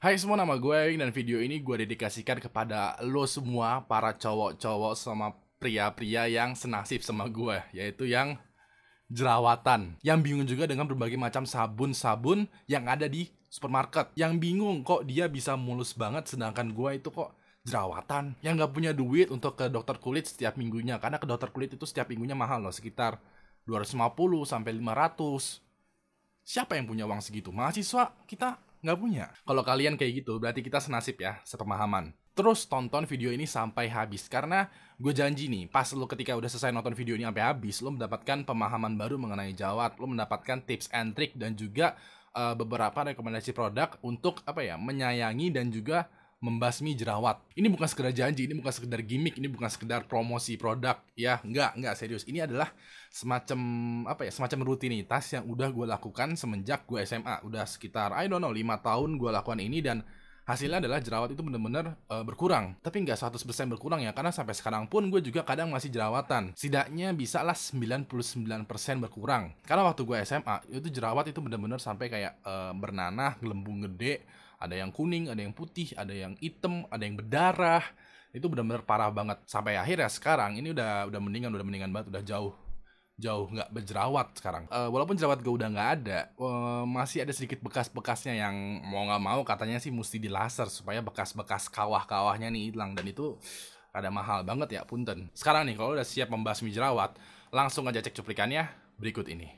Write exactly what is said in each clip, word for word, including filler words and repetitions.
Hai semua, nama gue Ewing dan video ini gue dedikasikan kepada lo semua, para cowok-cowok sama pria-pria yang senasib sama gue, yaitu yang jerawatan. Yang bingung juga dengan berbagai macam sabun-sabun yang ada di supermarket. Yang bingung kok dia bisa mulus banget sedangkan gue itu kok jerawatan. Yang gak punya duit untuk ke dokter kulit setiap minggunya, karena ke dokter kulit itu setiap minggunya mahal loh, sekitar dua ratus lima puluh sampai lima ratus. Siapa yang punya uang segitu? Mahasiswa kita nggak punya. Kalau kalian kayak gitu, berarti kita senasib ya, sepemahaman. Terus tonton video ini sampai habis, karena gue janji nih, pas lo ketika udah selesai nonton video ini sampai habis, lo mendapatkan pemahaman baru mengenai jerawat, lo mendapatkan tips and trick dan juga uh, beberapa rekomendasi produk untuk apa ya, menyayangi dan juga membasmi jerawat. Ini bukan sekedar janji, ini bukan sekedar gimmick, ini bukan sekedar promosi produk, ya, enggak, enggak, serius. Ini adalah semacam, apa ya, semacam rutinitas yang udah gue lakukan semenjak gue S M A. Udah sekitar, I don't know, lima tahun gue lakukan ini dan hasilnya adalah jerawat itu bener-bener uh, berkurang. Tapi nggak seratus persen berkurang ya, karena sampai sekarang pun gue juga kadang masih jerawatan. Setidaknya bisa lah sembilan puluh sembilan persen berkurang. Karena waktu gue S M A, itu jerawat itu bener-bener sampai kayak uh, bernanah, gelembung gede. Ada yang kuning, ada yang putih, ada yang hitam, ada yang berdarah. Itu benar-benar parah banget. Sampai akhirnya sekarang ini udah udah mendingan, udah mendingan banget, udah jauh jauh nggak berjerawat sekarang. Uh, walaupun jerawat gue udah nggak ada, uh, masih ada sedikit bekas-bekasnya yang mau nggak mau katanya sih mesti dilaser supaya bekas-bekas kawah-kawahnya nih hilang, dan itu ada mahal banget ya, punten. Sekarang nih kalau udah siap membasmi jerawat, langsung aja cek cuplikannya berikut ini.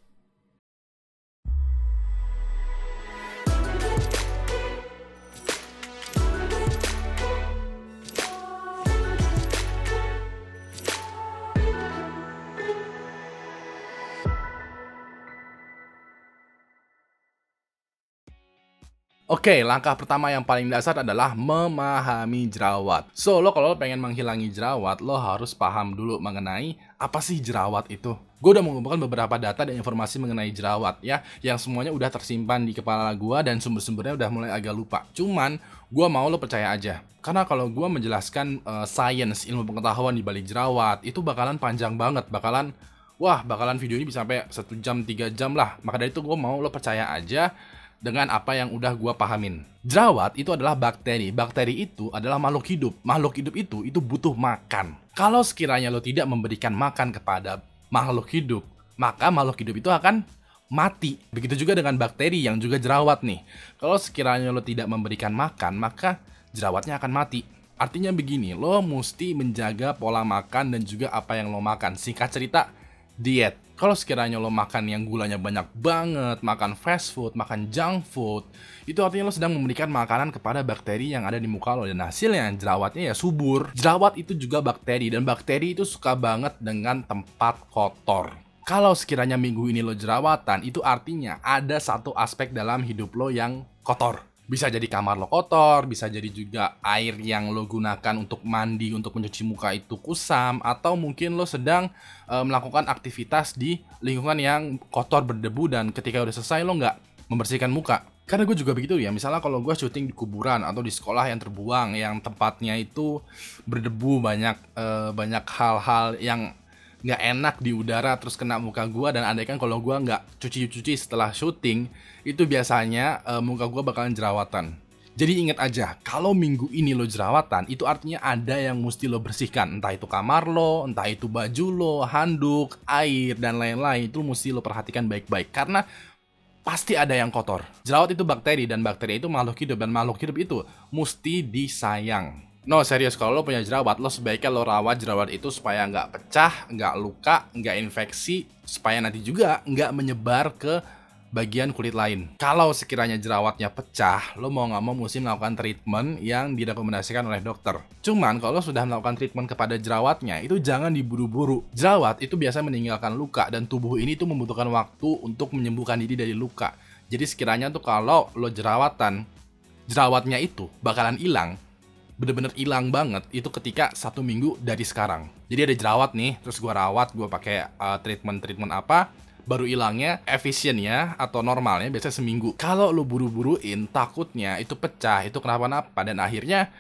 Oke, langkah pertama yang paling dasar adalah memahami jerawat. So, lo kalau lo pengen menghilangi jerawat, lo harus paham dulu mengenai apa sih jerawat itu. Gue udah mengumpulkan beberapa data dan informasi mengenai jerawat ya, yang semuanya udah tersimpan di kepala gue dan sumber-sumbernya udah mulai agak lupa. Cuman, gue mau lo percaya aja. Karena kalau gue menjelaskan uh, sains, ilmu pengetahuan di balik jerawat, itu bakalan panjang banget, bakalan wah, bakalan video ini bisa sampai satu jam, tiga jam lah. Maka dari itu gue mau lo percaya aja dengan apa yang udah gua pahamin. Jerawat itu adalah bakteri. Bakteri itu adalah makhluk hidup. Makhluk hidup itu itu butuh makan. Kalau sekiranya lo tidak memberikan makan kepada makhluk hidup, maka makhluk hidup itu akan mati. Begitu juga dengan bakteri yang juga jerawat nih. Kalau sekiranya lo tidak memberikan makan, maka jerawatnya akan mati. Artinya begini, lo mesti menjaga pola makan dan juga apa yang lo makan. Singkat cerita, diet. Kalau sekiranya lo makan yang gulanya banyak banget, makan fast food, makan junk food, itu artinya lo sedang memberikan makanan kepada bakteri yang ada di muka lo, dan hasilnya jerawatnya ya subur. Jerawat itu juga bakteri, dan bakteri itu suka banget dengan tempat kotor. Kalau sekiranya minggu ini lo jerawatan, itu artinya ada satu aspek dalam hidup lo yang kotor. Bisa jadi kamar lo kotor, bisa jadi juga air yang lo gunakan untuk mandi, untuk mencuci muka itu kusam, atau mungkin lo sedang e, melakukan aktivitas di lingkungan yang kotor, berdebu, dan ketika udah selesai lo nggak membersihkan muka. Karena gue juga begitu ya, misalnya kalau gue syuting di kuburan atau di sekolah yang terbuang, yang tempatnya itu berdebu, banyak e, banyak hal-hal yang nggak enak di udara terus kena muka gue, dan andaikan kalau gue nggak cuci-cuci setelah syuting, itu biasanya uh, muka gue bakalan jerawatan. Jadi ingat aja, kalau minggu ini lo jerawatan, itu artinya ada yang mesti lo bersihkan. Entah itu kamar lo, entah itu baju lo, handuk, air, dan lain-lain. Itu mesti lo perhatikan baik-baik, karena pasti ada yang kotor. Jerawat itu bakteri, dan bakteri itu makhluk hidup, dan makhluk hidup itu mesti disayang. No, serius, kalau lo punya jerawat, lo sebaiknya lo rawat jerawat itu supaya nggak pecah, nggak luka, nggak infeksi, supaya nanti juga nggak menyebar ke bagian kulit lain. Kalau sekiranya jerawatnya pecah, lo mau nggak mau mesti melakukan treatment yang direkomendasikan oleh dokter. Cuman kalau sudah melakukan treatment kepada jerawatnya, itu jangan diburu-buru. Jerawat itu biasa meninggalkan luka, dan tubuh ini tuh membutuhkan waktu untuk menyembuhkan diri dari luka. Jadi sekiranya tuh kalau lo jerawatan, jerawatnya itu bakalan hilang, bener-bener hilang banget itu ketika satu minggu dari sekarang. Jadi ada jerawat nih, terus gue rawat, gue pakai uh, treatment-treatment apa, baru hilangnya, efisiennya atau normalnya biasanya seminggu. Kalau lo buru-buruin, takutnya itu pecah, itu kenapa-napa, dan akhirnya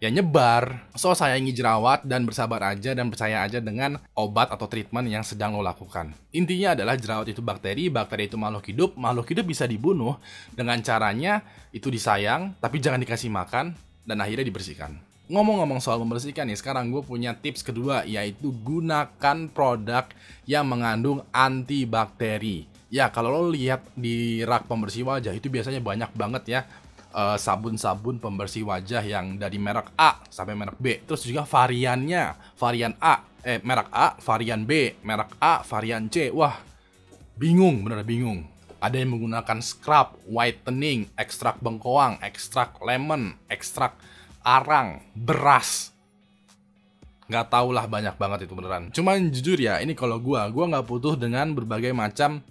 ya nyebar. So sayangi jerawat dan bersabar aja dan percaya aja dengan obat atau treatment yang sedang lo lakukan. Intinya adalah jerawat itu bakteri, bakteri itu makhluk hidup, makhluk hidup bisa dibunuh dengan caranya itu disayang, tapi jangan dikasih makan dan akhirnya dibersihkan. Ngomong-ngomong soal membersihkan nih, sekarang gue punya tips kedua, yaitu gunakan produk yang mengandung antibakteri. Ya, kalau lo lihat di rak pembersih wajah itu biasanya banyak banget ya sabun-sabun uh, pembersih wajah yang dari merek A sampai merek B. Terus juga variannya, varian A, eh merek A, varian B, merek A, varian C. Wah, bingung, bener bingung. Ada yang menggunakan scrub, whitening, ekstrak bengkoang, ekstrak lemon, ekstrak arang, beras. Nggak tau lah, banyak banget itu beneran. Cuman jujur ya, ini kalau gua, gua nggak butuh dengan berbagai macam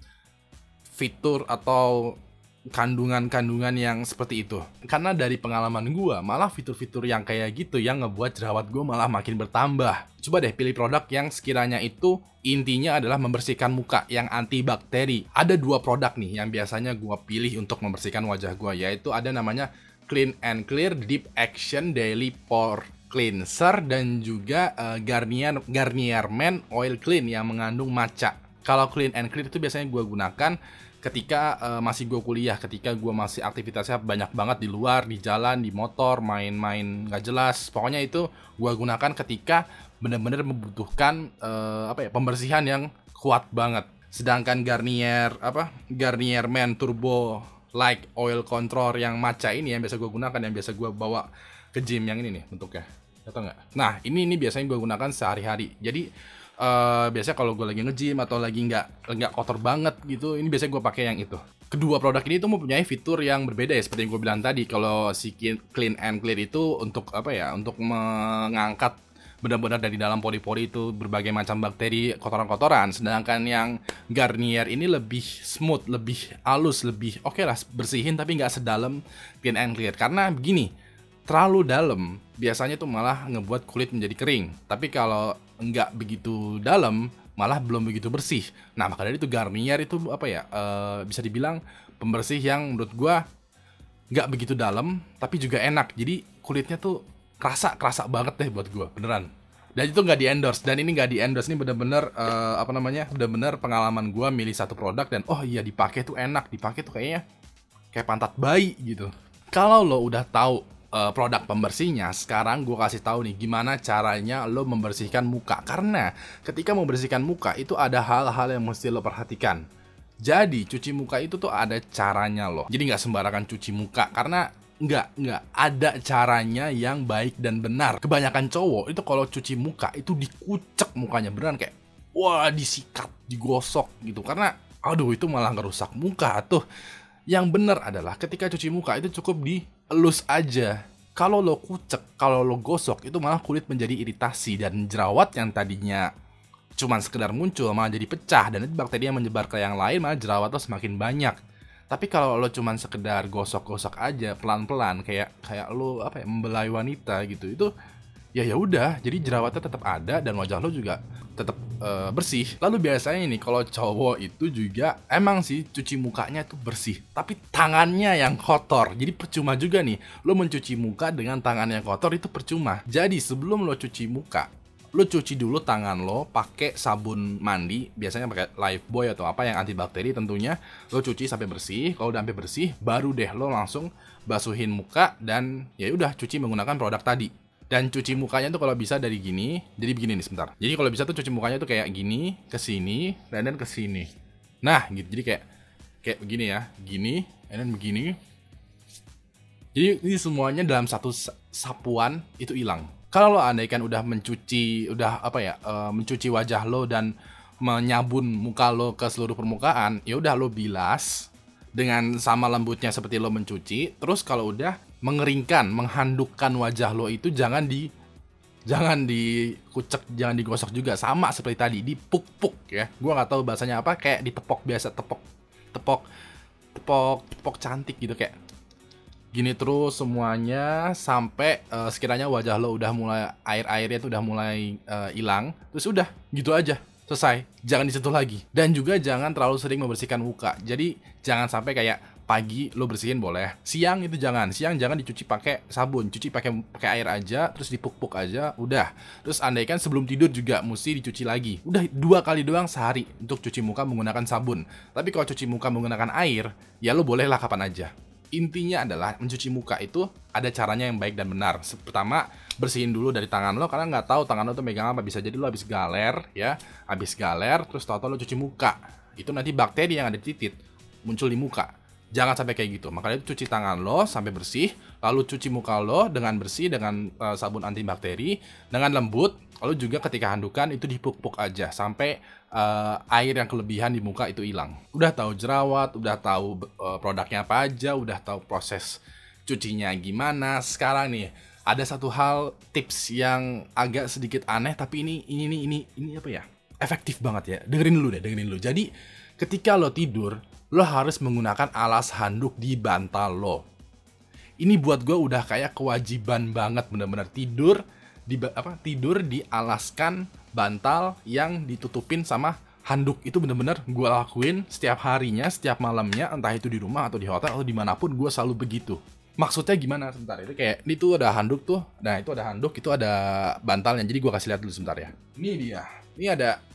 fitur atau kandungan-kandungan yang seperti itu. Karena dari pengalaman gua, malah fitur-fitur yang kayak gitu yang ngebuat jerawat gua malah makin bertambah. Coba deh pilih produk yang sekiranya itu intinya adalah membersihkan muka yang antibakteri. Ada dua produk nih yang biasanya gua pilih untuk membersihkan wajah gua, yaitu ada namanya Clean and Clear Deep Action Daily Pore Cleanser dan juga uh, Garnier Garnier Men Oil Clean yang mengandung matcha. Kalau Clean and Clear itu biasanya gue gunakan ketika uh, masih gue kuliah, ketika gue masih aktivitasnya banyak banget di luar, di jalan, di motor, main-main nggak jelas. Pokoknya itu gue gunakan ketika benar-benar membutuhkan uh, apa ya pembersihan yang kuat banget. Sedangkan Garnier apa Garnier Men Turbo Like Oil Control yang matcha ini yang biasa gue gunakan, yang biasa gue bawa ke gym, yang ini nih bentuknya, atau nggak? Nah ini ini biasanya gue gunakan sehari-hari. Jadi uh, biasanya kalau gue lagi nge-gym atau lagi nggak nggak kotor banget gitu, ini biasanya gue pakai yang itu. Kedua produk ini tuh mempunyai fitur yang berbeda ya, seperti yang gue bilang tadi. Kalau si Clean and Clear itu untuk apa ya? Untuk mengangkat benar-benar dari dalam pori-pori itu berbagai macam bakteri, kotoran-kotoran. Sedangkan yang Garnier ini lebih smooth, lebih halus, lebih oke okay lah bersihin, tapi nggak sedalam Clean and Clear. Karena begini, terlalu dalam biasanya tuh malah ngebuat kulit menjadi kering. Tapi kalau nggak begitu dalam malah belum begitu bersih. Nah maka dari itu Garnier itu apa ya, uh, bisa dibilang pembersih yang menurut gua nggak begitu dalam tapi juga enak. Jadi kulitnya tuh kerasa kerasa banget deh buat gue, beneran. Dan itu nggak di endorse, dan ini nggak di endorse, ini bener-bener uh, apa namanya, bener-bener pengalaman gue milih satu produk dan oh iya dipakai tuh enak, dipakai tuh kayaknya kayak pantat bayi gitu. Kalau lo udah tahu uh, produk pembersihnya, sekarang gue kasih tahu nih gimana caranya lo membersihkan muka. Karena ketika membersihkan muka itu ada hal-hal yang mesti lo perhatikan. Jadi cuci muka itu tuh ada caranya loh. Jadi nggak sembarangan cuci muka, karena Nggak, nggak ada caranya yang baik dan benar. Kebanyakan cowok itu kalau cuci muka itu dikucek mukanya, beneran kayak wah disikat, digosok gitu. Karena aduh itu malah ngerusak muka tuh. Yang benar adalah ketika cuci muka itu cukup dielus aja. Kalau lo kucek, kalau lo gosok itu malah kulit menjadi iritasi dan jerawat yang tadinya cuman sekedar muncul malah jadi pecah, dan itu bakteri yang menyebar ke yang lain, malah jerawat lo semakin banyak. Tapi kalau lo cuman sekedar gosok-gosok aja pelan-pelan kayak kayak lo apa ya membelai wanita gitu, itu ya ya udah, jadi jerawatnya tetap ada dan wajah lo juga tetap uh, bersih. Lalu biasanya nih kalau cowok itu juga emang sih cuci mukanya tuh bersih, tapi tangannya yang kotor. Jadi percuma juga nih lo mencuci muka dengan tangan yang kotor, itu percuma. Jadi sebelum lo cuci muka, lo cuci dulu tangan lo pakai sabun mandi, biasanya pakai Lifebuoy atau apa yang antibakteri tentunya. Lo cuci sampai bersih, kalau udah sampai bersih baru deh lo langsung basuhin muka dan ya udah cuci menggunakan produk tadi. Dan cuci mukanya tuh kalau bisa dari gini, jadi begini nih sebentar. Jadi kalau bisa tuh cuci mukanya tuh kayak gini, ke sini, dan dan ke sini. Nah, gitu. Jadi kayak kayak begini ya, gini, dan dan begini. Jadi ini semuanya dalam satu sapuan itu hilang. Kalau lo andaikan udah mencuci, udah apa ya, uh, mencuci wajah lo dan menyabun muka lo ke seluruh permukaan, ya udah lo bilas dengan sama lembutnya seperti lo mencuci. Terus kalau udah mengeringkan, menghandukkan wajah lo itu jangan di jangan dikucek, jangan digosok juga, sama seperti tadi, dipuk-puk ya. Gua nggak tahu bahasanya apa, kayak ditepok biasa, tepok, tepok, tepok, tepok cantik gitu kayak. Gini terus semuanya sampai uh, sekiranya wajah lo udah mulai air-airnya tuh udah mulai hilang, uh, terus udah gitu aja, selesai, jangan disentuh lagi. Dan juga jangan terlalu sering membersihkan muka. Jadi jangan sampai kayak pagi lo bersihin boleh. Siang itu jangan. Siang jangan dicuci pakai sabun, cuci pakai pakai air aja, terus dipuk-puk aja, udah. Terus andaikan sebelum tidur juga mesti dicuci lagi. Udah dua kali doang sehari untuk cuci muka menggunakan sabun. Tapi kalau cuci muka menggunakan air, ya lo bolehlah kapan aja. Intinya adalah mencuci muka itu ada caranya yang baik dan benar. Pertama, bersihin dulu dari tangan lo, karena nggak tahu tangan lo tuh megang apa. Bisa jadi lo habis galer ya, habis galer terus tau-tau lo cuci muka. Itu nanti bakteri yang ada di titik muncul di muka. Jangan sampai kayak gitu. Makanya itu cuci tangan lo sampai bersih, lalu cuci muka lo dengan bersih dengan uh, sabun antibakteri dengan lembut. Lalu juga ketika handukan itu dipuk-puk aja sampai uh, air yang kelebihan di muka itu hilang. Udah tahu jerawat, udah tahu uh, produknya apa aja, udah tahu proses cucinya gimana. Sekarang nih ada satu hal tips yang agak sedikit aneh, tapi ini ini ini ini, ini apa ya? Efektif banget ya. Dengerin dulu deh, dengerin dulu. Jadi ketika lo tidur, lo harus menggunakan alas handuk di bantal lo. Ini buat gue udah kayak kewajiban banget, bener-bener tidur di apa tidur dialaskan bantal yang ditutupin sama handuk. Itu bener-bener gue lakuin setiap harinya, setiap malamnya, entah itu di rumah atau di hotel atau dimanapun, gue selalu begitu. Maksudnya gimana? Sebentar, itu kayak ini tuh ada handuk tuh, nah itu ada handuk, itu ada bantalnya. Jadi gue kasih lihat dulu sebentar ya. Ini dia, ini ada,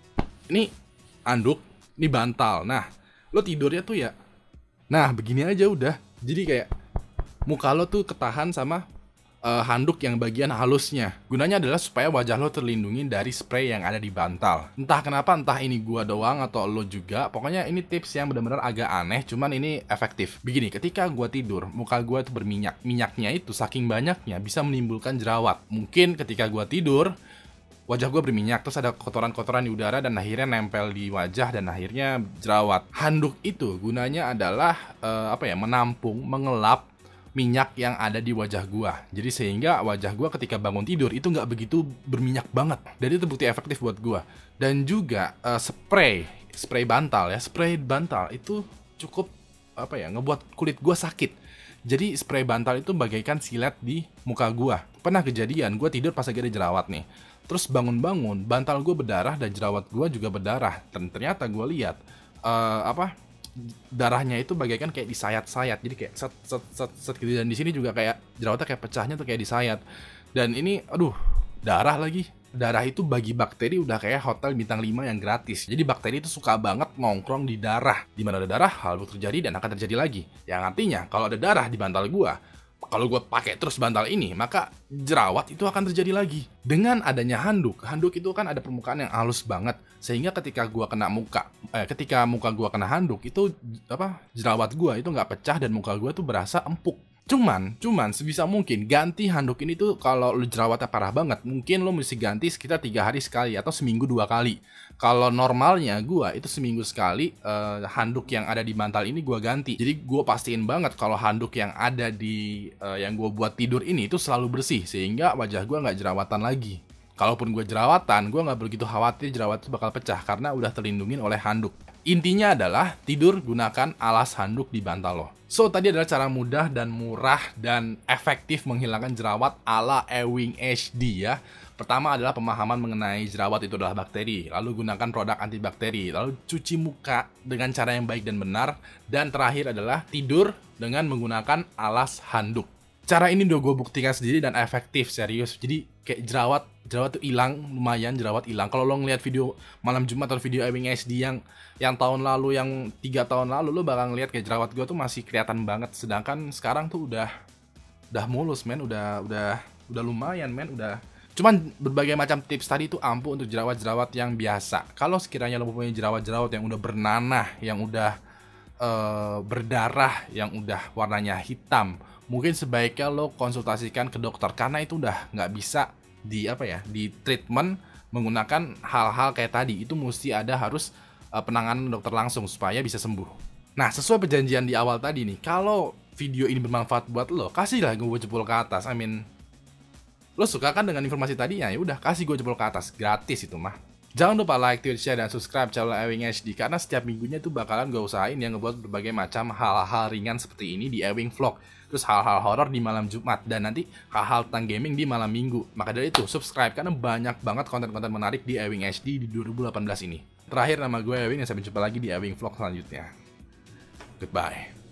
ini handuk, ini bantal. Nah, lo tidurnya tuh ya, nah begini aja udah. Jadi kayak muka lo tuh ketahan sama Uh, handuk yang bagian halusnya. Gunanya adalah supaya wajah lo terlindungi dari spray yang ada di bantal. Entah kenapa, entah ini gua doang atau lo juga. Pokoknya ini tips yang benar-benar agak aneh, cuman ini efektif. Begini, ketika gua tidur, muka gua tuh berminyak. Minyaknya itu saking banyaknya bisa menimbulkan jerawat. Mungkin ketika gua tidur, wajah gua berminyak, terus ada kotoran-kotoran di udara dan akhirnya nempel di wajah dan akhirnya jerawat. Handuk itu gunanya adalah uh, apa ya? Menampung, mengelap minyak yang ada di wajah gua. Jadi sehingga wajah gua ketika bangun tidur itu nggak begitu berminyak banget. Dan itu terbukti efektif buat gua. Dan juga uh, spray, spray bantal ya, spray bantal itu cukup apa ya, ngebuat kulit gua sakit. Jadi spray bantal itu bagaikan silet di muka gua. Pernah kejadian gua tidur pas lagi ada jerawat nih. Terus bangun-bangun, bantal gua berdarah dan jerawat gua juga berdarah. Dan ternyata gua lihat uh, apa? darahnya itu bagaikan kayak disayat-sayat, jadi kayak set set set set gitu. Dan di sini juga kayak jerawatnya kayak pecahnya tuh kayak disayat. Dan ini aduh, darah lagi. Darah itu bagi bakteri udah kayak hotel bintang lima yang gratis. Jadi bakteri itu suka banget nongkrong di darah. Di mana ada darah, hal buruk terjadi dan akan terjadi lagi. Yang artinya kalau ada darah di bantal gua, kalau gue pakai terus bantal ini, maka jerawat itu akan terjadi lagi. Dengan adanya handuk, handuk itu kan ada permukaan yang halus banget, sehingga ketika gue kena muka, eh, ketika muka gue kena handuk, itu apa jerawat gue itu nggak pecah dan muka gue tuh berasa empuk. Cuman, cuman sebisa mungkin ganti handuk ini tuh kalau lu jerawatnya parah banget, mungkin lo mesti ganti sekitar tiga hari sekali atau seminggu dua kali. Kalau normalnya gua itu seminggu sekali uh, handuk yang ada di bantal ini gua ganti. Jadi gua pastiin banget kalau handuk yang ada di uh, yang gua buat tidur ini itu selalu bersih sehingga wajah gua nggak jerawatan lagi. Kalaupun gue jerawatan, gue nggak begitu khawatir jerawat itu bakal pecah karena udah terlindungin oleh handuk. Intinya adalah tidur gunakan alas handuk di bantal lo. So, tadi adalah cara mudah dan murah dan efektif menghilangkan jerawat ala Ewing H D ya. Pertama adalah pemahaman mengenai jerawat itu adalah bakteri. Lalu gunakan produk antibakteri. Lalu cuci muka dengan cara yang baik dan benar. Dan terakhir adalah tidur dengan menggunakan alas handuk. Cara ini udah gue buktikan sendiri dan efektif, serius. Jadi kayak jerawat, jerawat tuh hilang, lumayan jerawat hilang. Kalau lo ngeliat video malam Jumat atau video Ewing H D yang yang tahun lalu, yang tiga tahun lalu, lo bakal ngeliat kayak jerawat gue tuh masih kelihatan banget. Sedangkan sekarang tuh udah udah mulus, men, udah udah udah lumayan, men, udah. Cuman berbagai macam tips tadi itu ampuh untuk jerawat-jerawat yang biasa. Kalau sekiranya lo punya jerawat-jerawat yang udah bernanah, yang udah uh, berdarah, yang udah warnanya hitam, mungkin sebaiknya lo konsultasikan ke dokter karena itu udah nggak bisa di apa ya di treatment menggunakan hal-hal kayak tadi. Itu mesti ada harus uh, penanganan dokter langsung supaya bisa sembuh. Nah, sesuai perjanjian di awal tadi nih, kalau video ini bermanfaat buat lo, kasihlah gue jempol ke atas. I mean, lo suka kan dengan informasi tadi ya? Ya udah, kasih gue jempol ke atas, gratis itu mah. Jangan lupa like, tweet, share, dan subscribe channel Ewing H D karena setiap minggunya tuh bakalan gue usahain yang ngebuat berbagai macam hal-hal ringan seperti ini di Ewing Vlog. Terus hal-hal horor di malam Jumat dan nanti hal-hal tentang gaming di malam Minggu. Maka dari itu subscribe karena banyak banget konten-konten menarik di Ewing H D di dua ribu delapan belas ini. Terakhir, nama gue Ewing dan sampai jumpa lagi di Ewing Vlog selanjutnya. Goodbye.